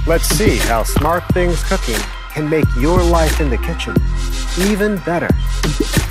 Let's see how Smart Things Cooking can make your life in the kitchen even better.